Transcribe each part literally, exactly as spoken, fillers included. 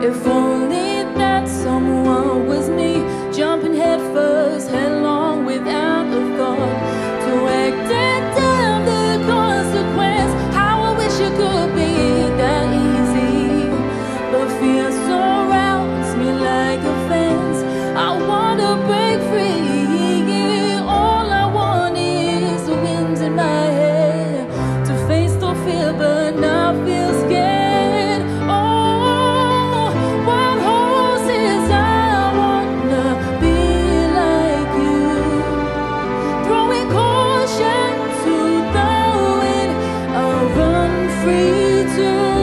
If only that someone was me, jumping head first, headlong without a thought, to act and damn the consequence. How I wish it could be that easy, but fear surrounds me like a fence. I wanna break free. All I want is the wind in my hair, to face the fear but not feel scared. Oh, what horses I wanna be like you, throwing caution to the wind. I'll run free too.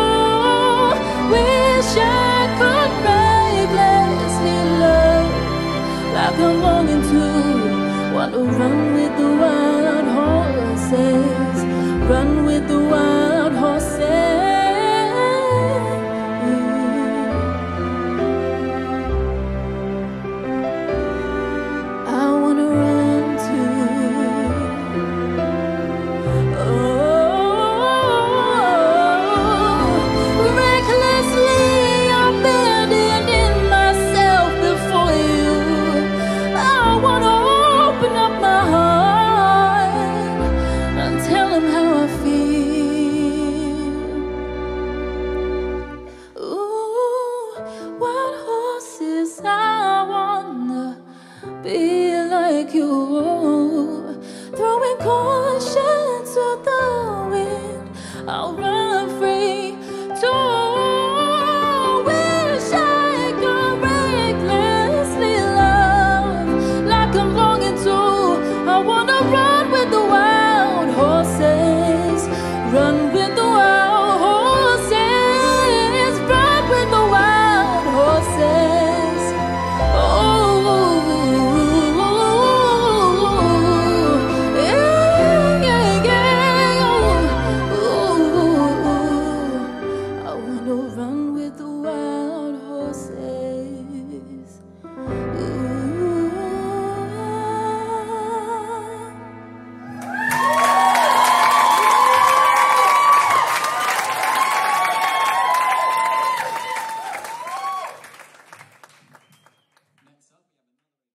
Wish I could recklessly love like I'm longing to. Want to run with the wild horses, run with the wild